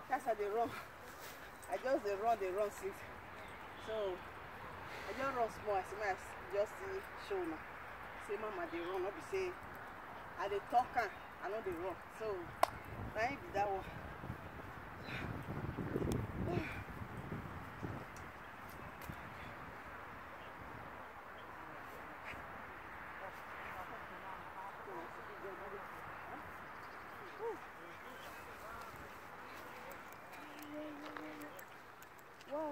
That's how they run. I just they run six. So I just run small. I see my just see show now. Say mama they run, not be say I they talk and I know they run. So now it be that one. Wow.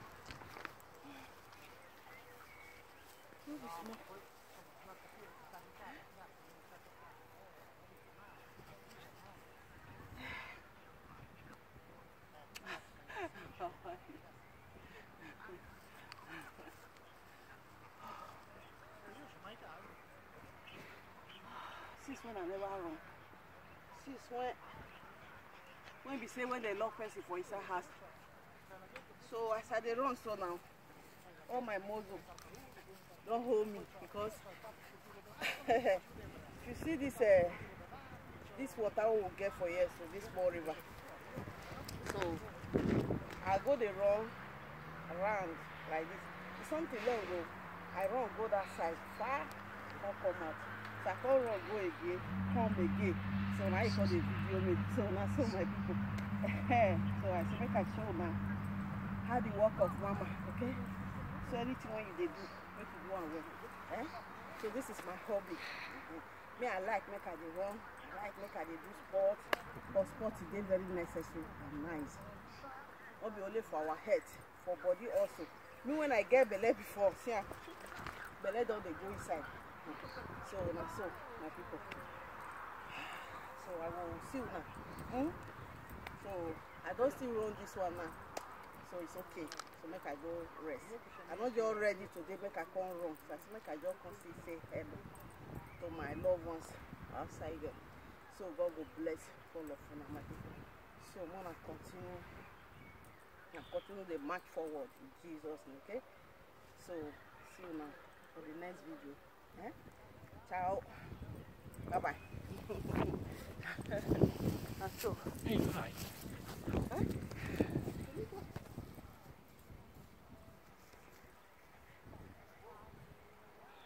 Since when I never run. Since when we say when they lock person for inside house. So as I dey run so now, all my muscle don't hold me because if you see this water we will get for here, so this small river. So I go the run around like this. It's something long go. I run go that side far, not come out. So I can't run go again, come again. So now you call the video me. So now so my people. So I say make I show now how the work of mama, okay? So anything when you do, make you go and work. Eh? So this is my hobby. Me I like make I dey run, I like make I dey do sport. But sport is very necessary and nice. Not be only for our head, for body also. Me when I get belly before, see belly don't they go inside. So now so my people. So I will see you now. So I don't still run this one now. So it's okay. So make I go rest. I'm not just ready today, make I come run. So I make I just come see say hello to my loved ones outside there. So God will bless all of you, my people. So I'm gonna continue the march forward in Jesus' name, okay? So see you now for the next video. Eh? Ciao. Bye bye. And so. Hey, hi. Huh?